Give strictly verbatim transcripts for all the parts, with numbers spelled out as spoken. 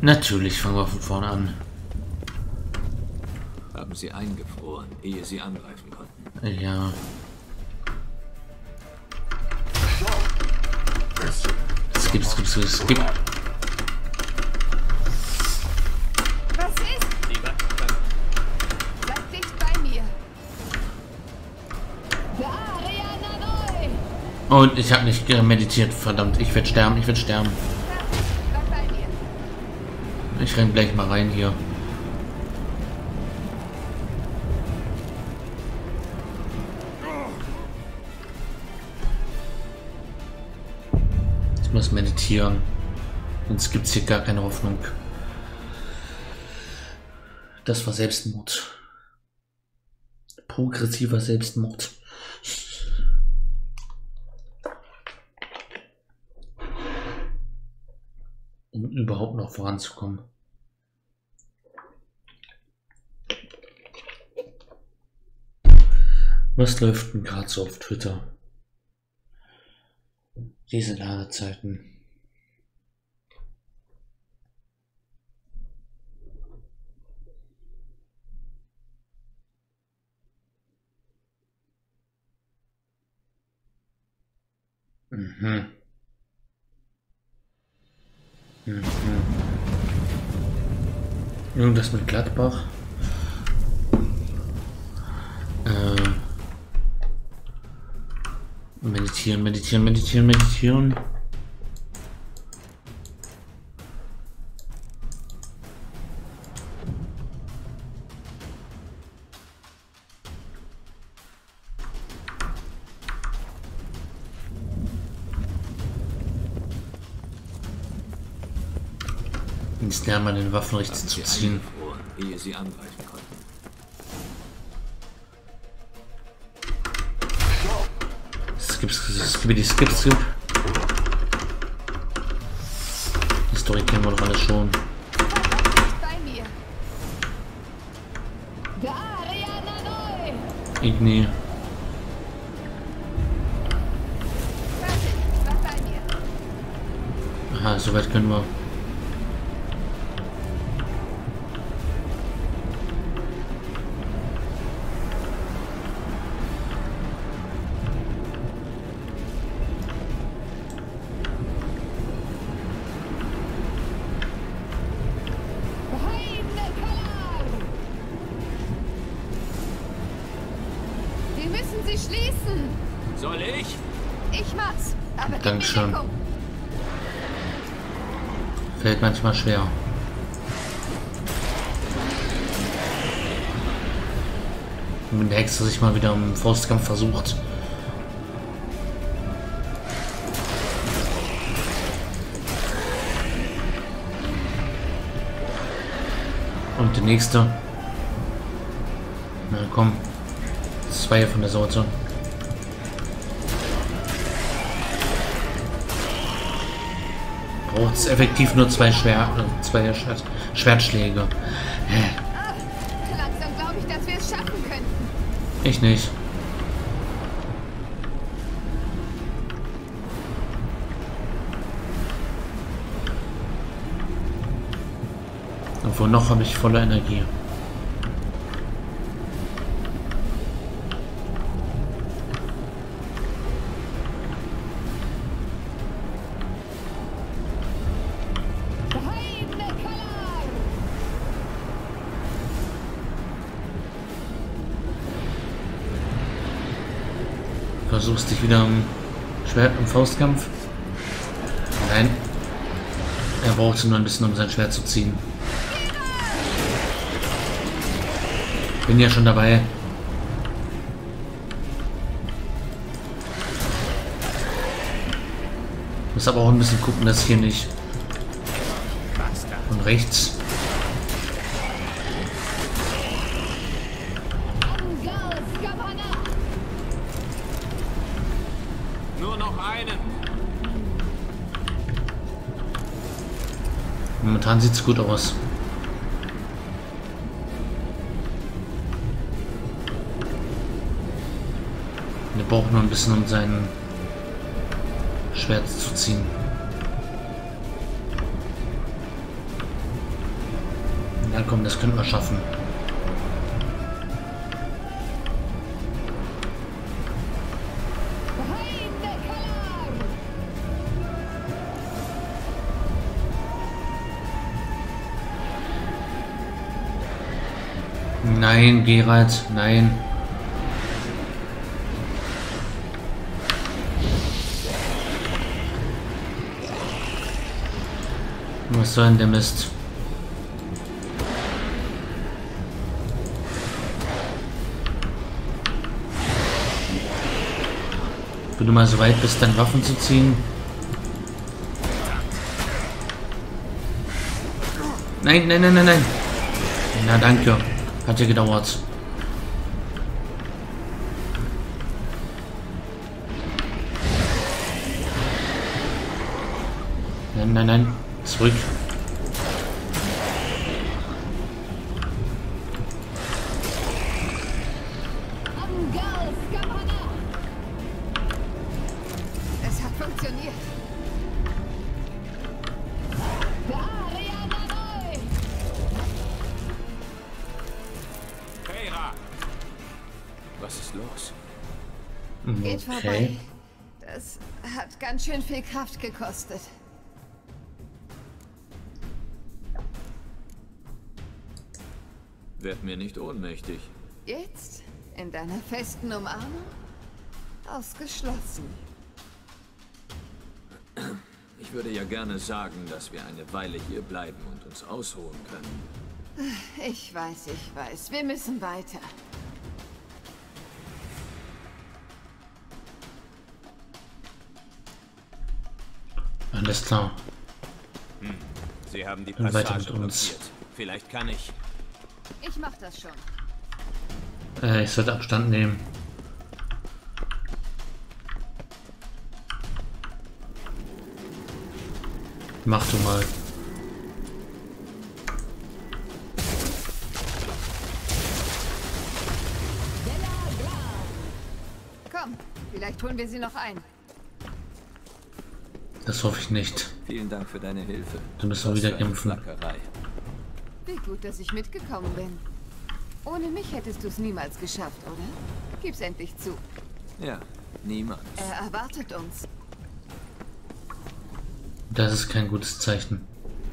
Natürlich fangen wir von vorne an. Haben sie eingefroren, ehe sie angreifen konnten. Ja. Skip, skip, skip, skip. Was ist? Bleib dicht bei mir. Und ich habe nicht meditiert, verdammt. Ich werde sterben, ich werde sterben. Bleib bei mir. Ich renn gleich mal rein hier. Ich muss meditieren. Sonst gibt es hier gar keine Hoffnung. Das war Selbstmord. Progressiver Selbstmord. Um überhaupt noch voranzukommen. Was läuft denn gerade so auf Twitter? Diese Ladezeiten. Mhm. Mhm. Irgendwas mit Gladbach. Äh, meditieren, meditieren, meditieren, meditieren. Jetzt lernen wir den Waffen richtig zu ziehen. Ehe sie angreifen konnten. Skip, skip, skip, skip, skip. Die Story kennen wir doch alle schon. Bei mir. Igni. Bleib bei mir. Aha, soweit können wir. Wir müssen sie schließen. Soll ich? Ich mach's. Aber gib mir Dankeschön. Deckung. Fällt manchmal schwer. Wenn der Hexe sich mal wieder im Faustkampf versucht. Und der nächste. Na komm. Zwei von der Sorte. Braucht es effektiv nur zwei Schwert, zwei Schwert, Schwertschläge. Hä? Ah, langsam glaube ich, dass wir es schaffen könnten. Ich nicht. Obwohl noch habe ich volle Energie. Versuchst dich wieder im Schwert im Faustkampf? Nein. Er brauchte nur ein bisschen, um sein Schwert zu ziehen. Bin ja schon dabei. Muss aber auch ein bisschen gucken, dass hier nicht von rechts. Nur noch einen. Momentan sieht es gut aus. Er braucht nur ein bisschen, um sein Schwert zu ziehen. Na komm, das können wir schaffen. Nein, Geralt, nein. Was soll denn der Mist? Wenn du mal so weit bist, dann Waffen zu ziehen. Nein, nein, nein, nein, nein. Na danke. Hat ja gedauert. Nein, nein, nein. Zurück. Es hat funktioniert. Keira! Was ist los? Geht vorbei. Okay. Das hat ganz schön viel Kraft gekostet. Werd mir nicht ohnmächtig. Jetzt? In deiner festen Umarmung? Ausgeschlossen. Ich würde ja gerne sagen, dass wir eine Weile hier bleiben und uns ausruhen können. Ich weiß, ich weiß. Wir müssen weiter. Alles klar. Hm. Sie haben die Und weiter Passage mit uns. blockiert. Vielleicht kann ich... Ich mach das schon. Äh, ich sollte Abstand nehmen. Mach du mal. Komm, vielleicht holen wir sie noch ein. Das hoffe ich nicht. Vielen Dank für deine Hilfe. Du musst mal Was wieder für eine kämpfen. Flackerei. Wie gut, dass ich mitgekommen bin. Ohne mich hättest du es niemals geschafft, oder? Gib's endlich zu. Ja, niemand. Er erwartet uns. Das ist kein gutes Zeichen.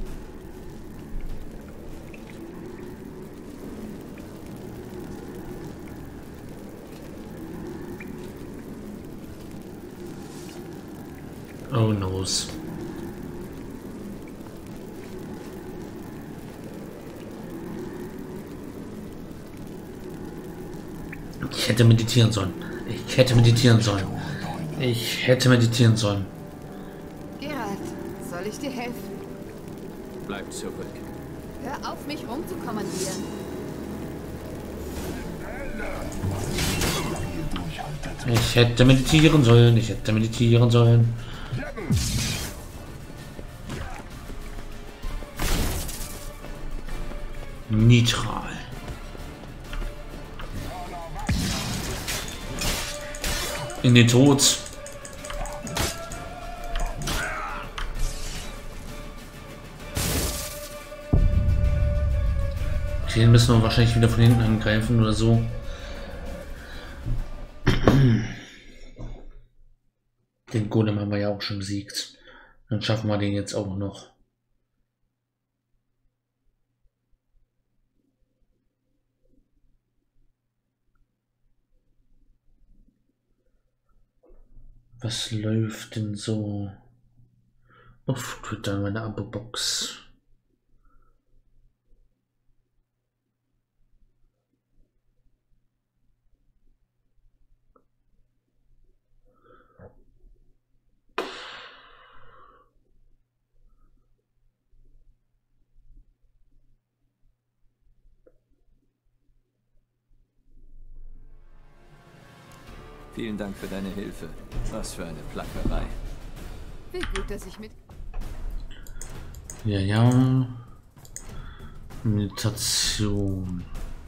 Oh noes. Ich hätte meditieren sollen. Ich hätte meditieren sollen. Ich hätte meditieren sollen. Geralt, soll ich dir helfen? Bleib zurück. Hör auf, mich rumzukommandieren. Ich hätte meditieren sollen. Ich hätte meditieren sollen. Nitral. In den Tod. Okay, den müssen wir wahrscheinlich wieder von hinten angreifen oder so. Den Golem haben wir ja auch schon besiegt. Dann schaffen wir den jetzt auch noch. Was läuft denn so? Auf Twitter, meine Abo-Box. Vielen Dank für deine Hilfe. Was für eine Plackerei. Wie gut, dass ich mit... Ja, ja. Meditation.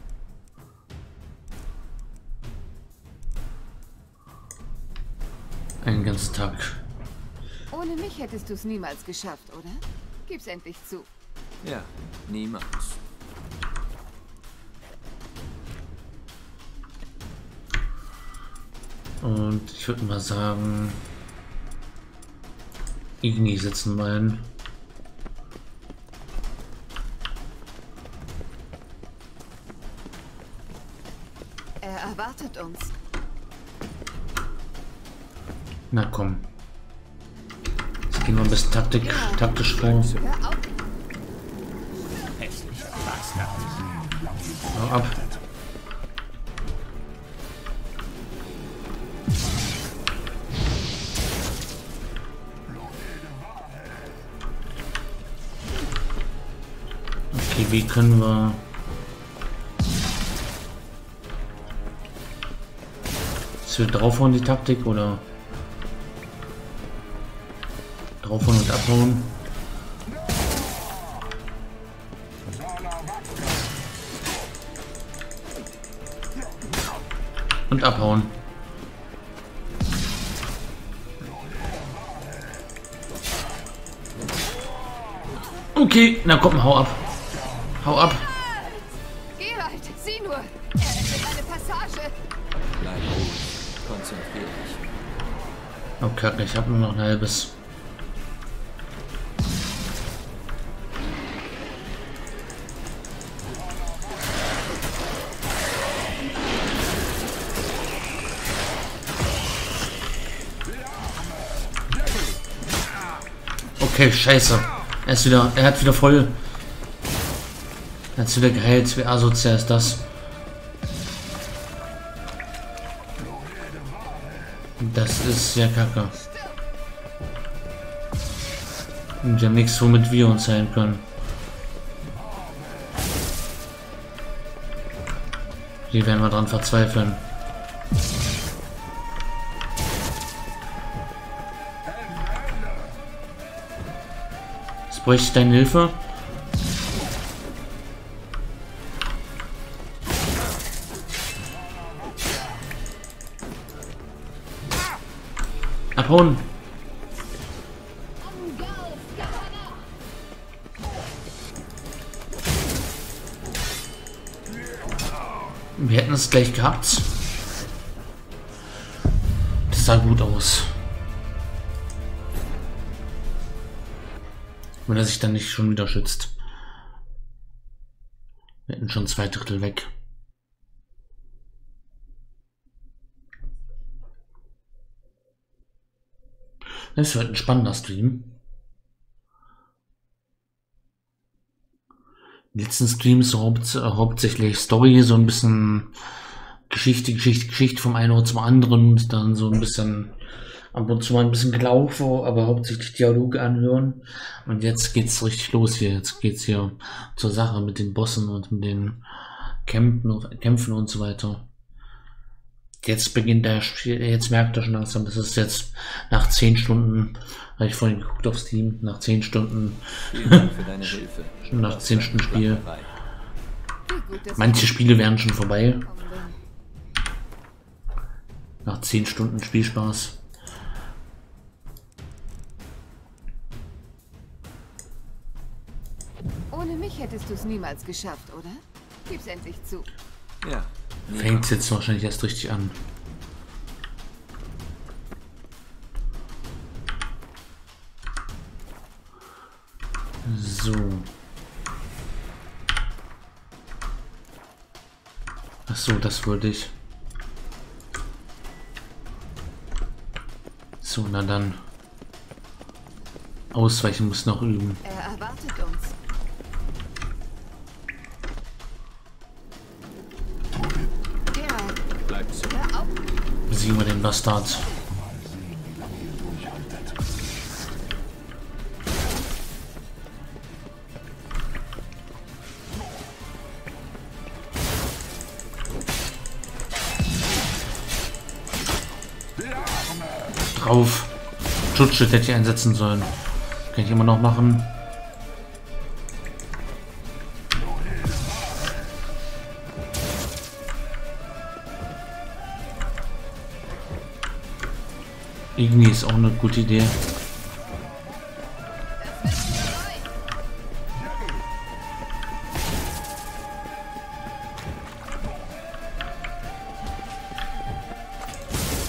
Einen ganzen Tag. Ohne mich hättest du es niemals geschafft, oder? Gib's endlich zu. Ja, niemals. Und ich würde mal sagen, Igni setzen wollen. Er erwartet uns. Na komm. Jetzt gehen wir ein bisschen Taktik, taktisch vor. Hör auf. Hau ab. Okay, wie können wir... Ist wir draufhauen die Taktik oder... Draufhauen und abhauen? Und abhauen. Okay, na komm, hau ab. Hau ab. Geralt, sieh nur. Er öffnet eine Passage. Bleib ruhig. Konzentrier dich. Oh Kacke, ich habe nur noch ein halbes. Okay, scheiße. Er ist wieder, er hat wieder voll. Er hat wieder geheilt. Wie asozial ist das? Das ist sehr kacke. Und wir haben nichts, womit wir uns heilen können. Hier werden wir dran verzweifeln. Jetzt bräuchte ich deine Hilfe. Abhauen. Wir hätten es gleich gehabt. Das sah gut aus. Wenn er sich dann nicht schon wieder schützt. Wir hätten schon zwei Drittel weg. Das wird ein spannender Stream. Die letzten Streams haupt, hauptsächlich Story, so ein bisschen Geschichte, Geschichte, Geschichte vom einen oder zum anderen und dann so ein bisschen ab und zu mal ein bisschen Gelaufe, aber hauptsächlich Dialoge anhören. Und jetzt geht's richtig los hier. Jetzt geht's hier zur Sache mit den Bossen und mit den Kämpfen, Kämpfen und so weiter. Jetzt beginnt der Spiel, jetzt merkt er schon langsam, das ist jetzt nach zehn Stunden, habe ich vorhin geguckt aufs Team, nach zehn Stunden, Vielen Dank für deine Hilfe. schon nach zehn Stunden Spiel. Wie gut, dass Manche Spiele wären schon vorbei, ich gekommen bin. nach zehn Stunden Spielspaß. Ohne mich hättest du es niemals geschafft, oder? Gib's endlich zu. Ja. Fängt jetzt wahrscheinlich erst richtig an. So. Ach so, das wollte ich. So, na dann. Ausweichen muss noch üben. Er erwartet uns. Geralt, Bleib zurück. hör auf. Besiegen wir den Bastard. Drauf. Schutzschild hätte ich einsetzen sollen. Kann ich immer noch machen. Irgendwie ist auch eine gute Idee.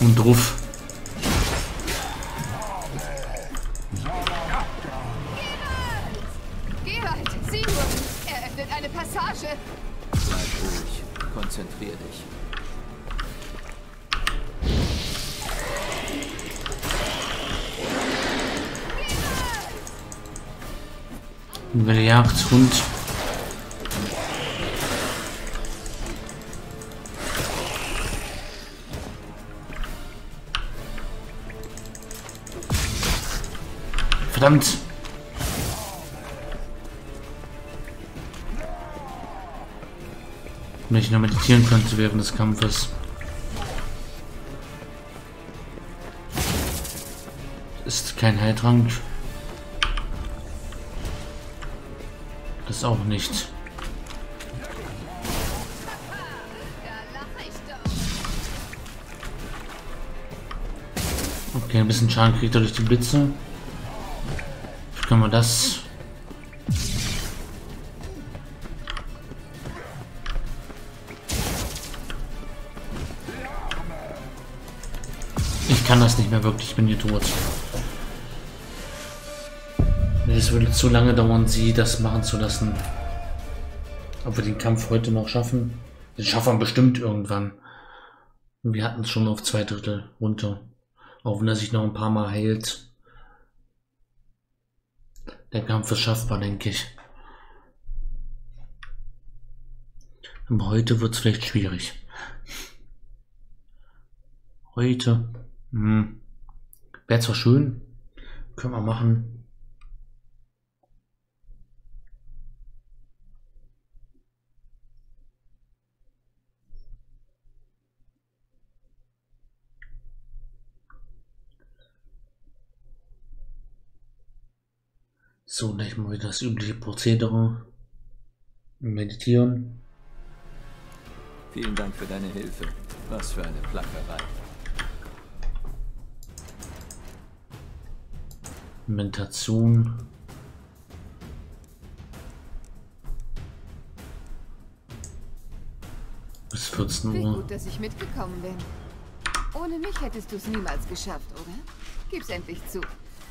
Und drauf. Geralt, sieh nur! Er öffnet eine Passage! Bleib ruhig. Konzentrier dich. Über die Jagdhund. Verdammt! Wenn ich nur meditieren könnte während des Kampfes. Ist kein Heiltrank. Das auch nicht. Okay, ein bisschen Schaden kriegt er durch die Blitze. Wie können wir das? Ich kann das nicht mehr wirklich, ich bin hier tot. Es würde zu lange dauern, sie das machen zu lassen. Ob wir den Kampf heute noch schaffen? Den schaffen wir bestimmt irgendwann. Wir hatten es schon auf zwei Drittel runter. Auch wenn er sich noch ein paar Mal heilt. Der Kampf ist schaffbar, denke ich. Aber heute wird es vielleicht schwierig. Heute. Hm. Wäre zwar schön. Können wir machen. So, gleich mal wieder das übliche Prozedere. Meditieren. Vielen Dank für deine Hilfe. Was für eine Plackerei. Meditation. Bis vierzehn Wie Uhr. gut, dass ich mitgekommen bin. Ohne mich hättest du es niemals geschafft, oder? Gib's endlich zu.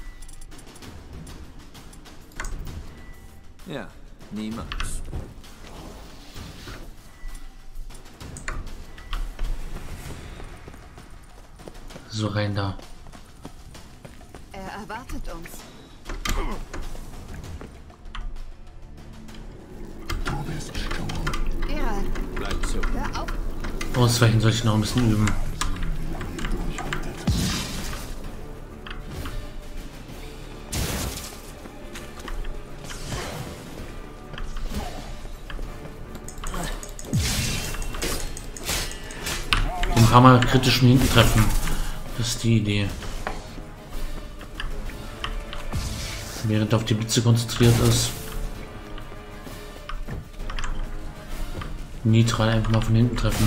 Ja, niemals. So, rein da. Er erwartet uns. Geralt, Bleib so. hör auf. Ausweichen soll ich noch ein bisschen üben. Ein paar Mal kritisch von hinten treffen. Das ist die Idee. Während er auf die Blitze konzentriert ist. Neutral einfach mal von hinten treffen.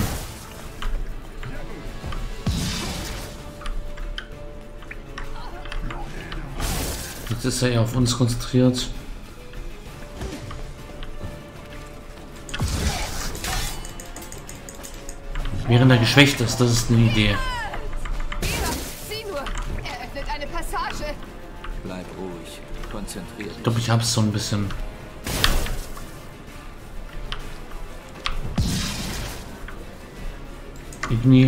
Jetzt ist er ja auf uns konzentriert. Während er geschwächt ist, das ist eine Idee. Geralt, sieh nur! Er öffnet eine Passage! Bleib ruhig. Konzentrier dich. Ich glaube, ich hab's so ein bisschen. Igni.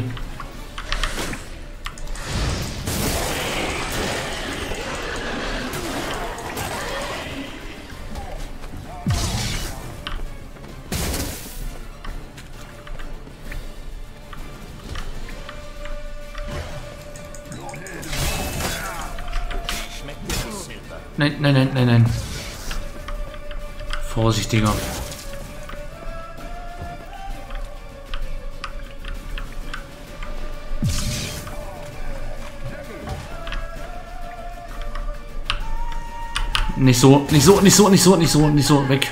Nein, nein, nein, nein, nein. Vorsichtiger. Nicht so, nicht so, nicht so, nicht so, nicht so, nicht so, weg.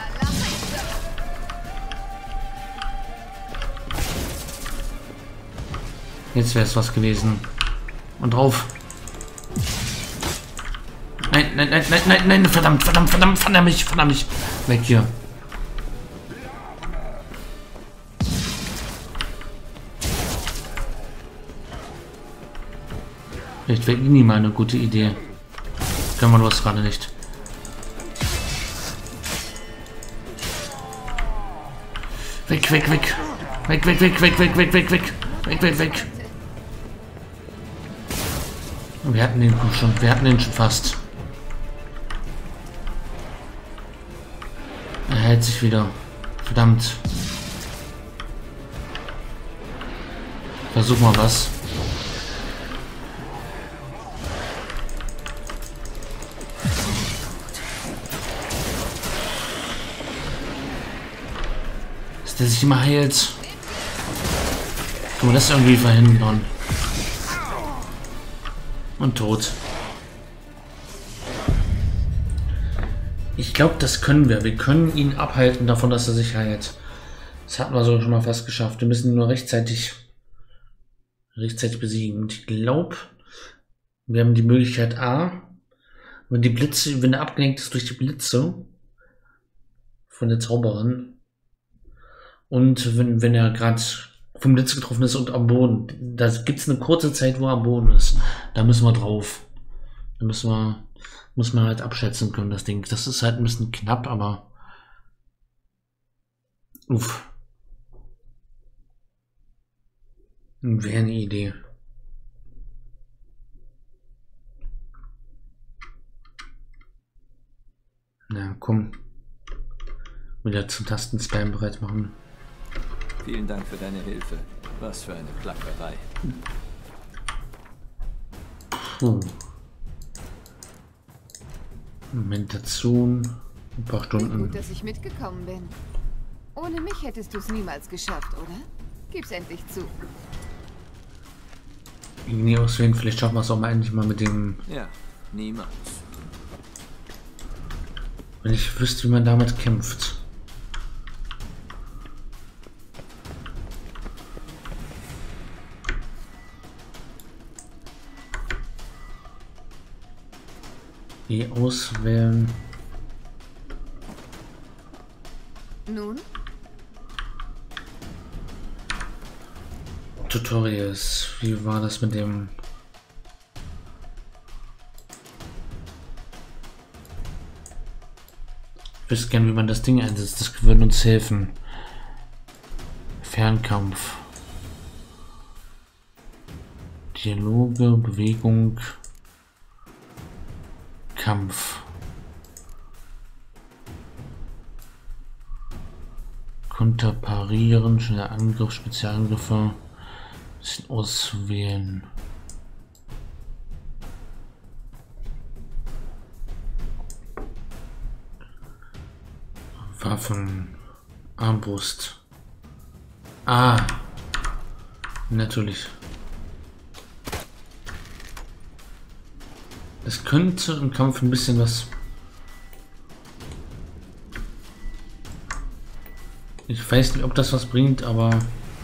Jetzt wäre es was gewesen. Und drauf. Nein, nein, nein, nein, nein, nein, verdammt, verdammt, verdammt, verdammt, mich, verdammt, mich. Weg hier. Vielleicht wäre Igni mal eine gute Idee. Können wir das gerade nicht. Weg, weg, weg. Weg, weg, weg, weg, weg, weg, weg, weg. Weg, weg, weg. Wir hatten den schon, wir hatten den schon fast. Er hält sich wieder. Verdammt. Versuch mal was. Dass der sich immer heilt. Kann man das irgendwie verhindern? Und tot. Ich glaube, das können wir. Wir können ihn abhalten davon, dass er sich heilt. Das hatten wir so schon mal fast geschafft. Wir müssen ihn nur rechtzeitig rechtzeitig besiegen. Und ich glaube, wir haben die Möglichkeit A, wenn die Blitze, wenn er abgelenkt ist durch die Blitze von der Zauberin und wenn, wenn er gerade vom Blitz getroffen ist und am Boden, da gibt es eine kurze Zeit, wo er am Boden ist. Da müssen wir drauf. Da müssen wir, muss man halt abschätzen können, das Ding. Das ist halt ein bisschen knapp, aber uff. Wäre eine Idee. Na komm. Wieder zum Tastenspam bereit machen. Vielen Dank für deine Hilfe. Was für eine Plackerei. Puh. Meditation. Ein paar Stunden. Gut, dass ich mitgekommen bin. Ohne mich hättest du es niemals geschafft, oder? Gib's endlich zu. Irgendwie auswählen, vielleicht schaffen wir es auch mal endlich mal mit dem. Ja, niemals. Wenn ich wüsste, wie man damit kämpft. Die auswählen. Nun? Tutorials. Wie war das mit dem? Ich wüsste gern, wie man das Ding einsetzt. Das würde uns helfen. Fernkampf. Dialoge, Bewegung. Kampf. Konterparieren, schneller Angriff, Spezialangriffe. Bisschen auswählen. Waffen. Armbrust. Ah. Natürlich. Es könnte im Kampf ein bisschen was. Ich weiß nicht, ob das was bringt, aber.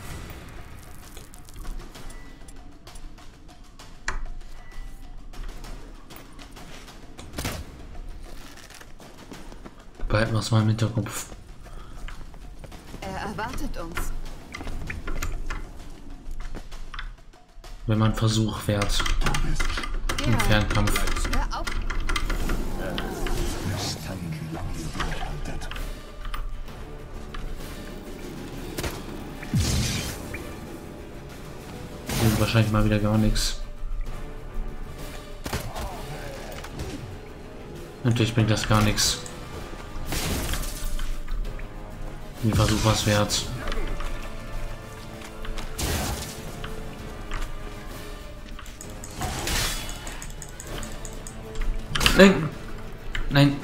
Behalten wir es mal im Hinterkopf. Er erwartet uns. Wenn man Versuch wert. Im Fernkampf. Hör auf. Und wahrscheinlich mal wieder gar nichts. Natürlich bringt das gar nichts. Den Versuch was wert. Nein! Nein!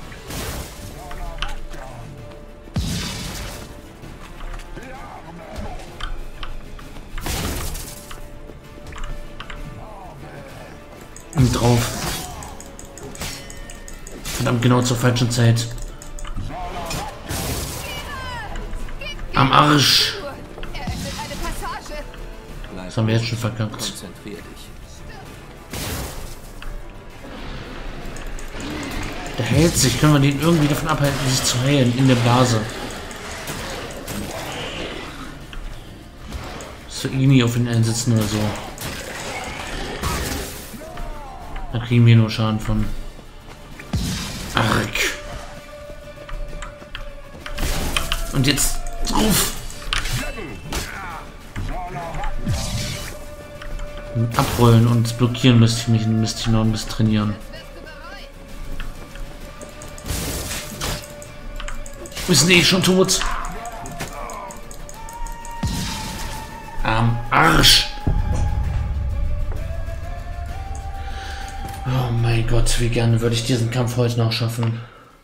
Und drauf. Verdammt, genau zur falschen Zeit. Am Arsch! Er öffnet eine Passage. Das haben wir jetzt schon verkackt. Konzentrier dich. Der hält sich. Können wir den irgendwie davon abhalten, sich zu heilen in der Blase? So Igni auf ihn einsetzen oder so. Da kriegen wir nur Schaden von. Arg. Und jetzt drauf. Abrollen und blockieren müsste ich mich, müsste ich noch ein bisschen trainieren. Wir sind eh schon tot. Am Arsch. Oh mein Gott, wie gerne würde ich diesen Kampf heute noch schaffen.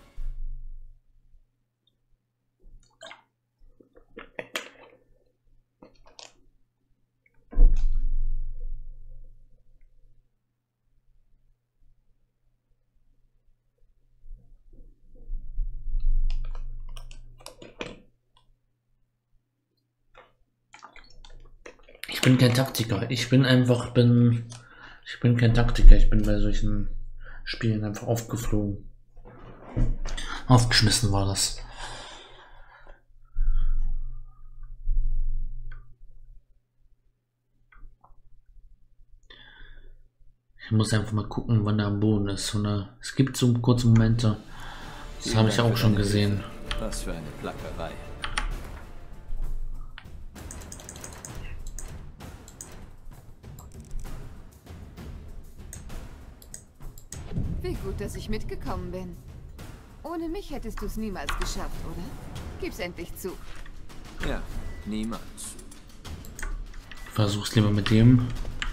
Ich bin kein Taktiker. Ich bin einfach, bin, ich bin kein Taktiker. Ich bin bei solchen Spielen einfach aufgeflogen. Aufgeschmissen war das. Ich muss einfach mal gucken, wann er am Boden ist. Und, äh, es gibt so kurze Momente. Das habe ich auch schon gesehen. Was für eine Plackerei. Wie gut, dass ich mitgekommen bin. Ohne mich hättest du es niemals geschafft, oder? Gib's endlich zu. Ja, niemals. Versuch's lieber mit dem.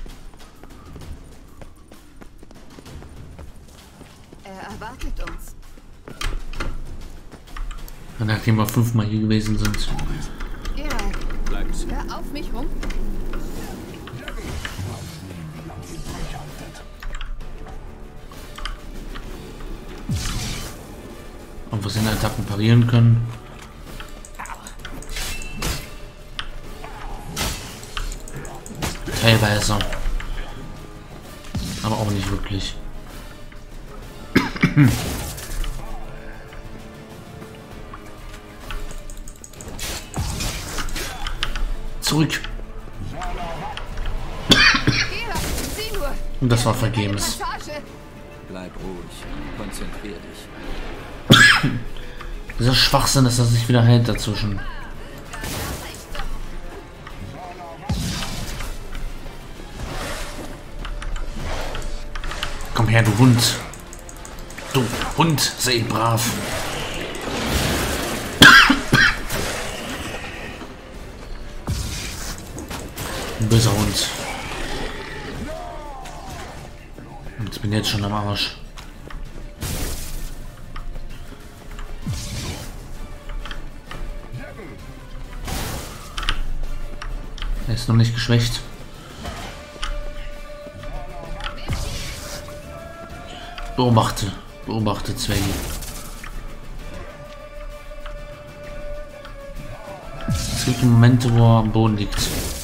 Er erwartet uns. Nachdem wir fünfmal hier gewesen sind. Geralt, Bleibt's. hör auf mich rum. Und wir seine Attacken parieren können. Teilweise. Aber auch nicht wirklich. Zurück. Geralt, sieh nur. Und das war vergebens. Passage. Bleib ruhig. Konzentrier dich. Dieser Schwachsinn, dass er sich wieder heilt dazwischen. Komm her, du Hund. Du Hund, sei brav. Ein böser Hund. Und ich bin jetzt schon am Arsch. Er ist noch nicht geschwächt. Beobachte, beobachte Zwänge. Es gibt Momente, wo er am Boden liegt.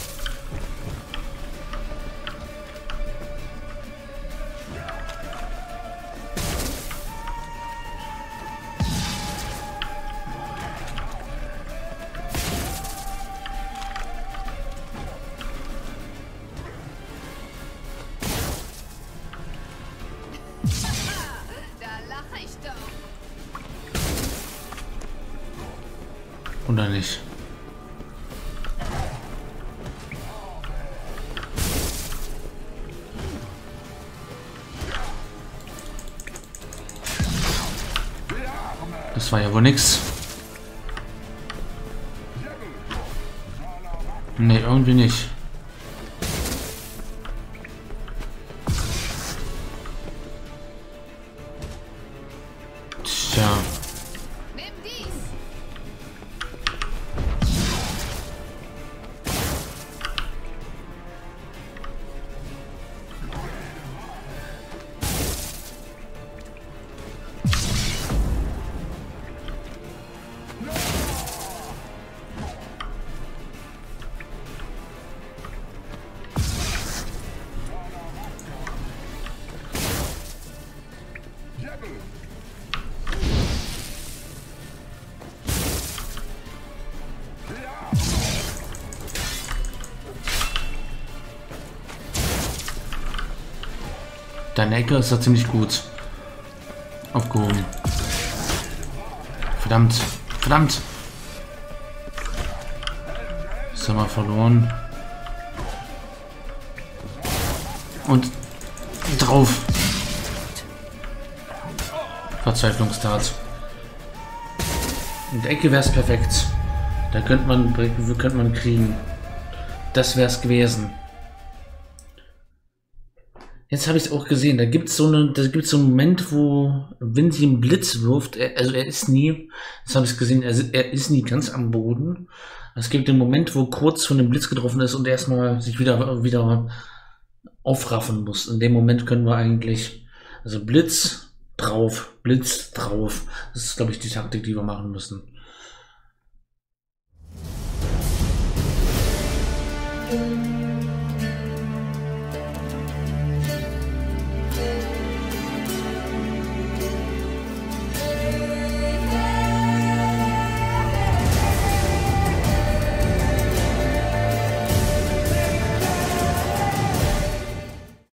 Oder nicht? Das war ja wohl nix. Nee, irgendwie nicht. Tja. Deine Ecke ist da ziemlich gut aufgehoben. Verdammt, verdammt. Das haben wir verloren. Und drauf. Verzweiflungstat. In der Ecke wäre es perfekt. Da könnte man, könnte man kriegen. Das wäre es gewesen. Jetzt habe ich es auch gesehen. Da gibt es so eine, da gibt so einen Moment, wo wenn sie einen Blitz wirft, er, also er ist nie, das habe ich gesehen, er, er ist nie ganz am Boden. Es gibt den Moment, wo kurz von dem Blitz getroffen ist und erstmal sich wieder wieder aufraffen muss. In dem Moment können wir eigentlich, also Blitz drauf, Blitz drauf. Das ist, glaube ich, die Taktik, die wir machen müssen.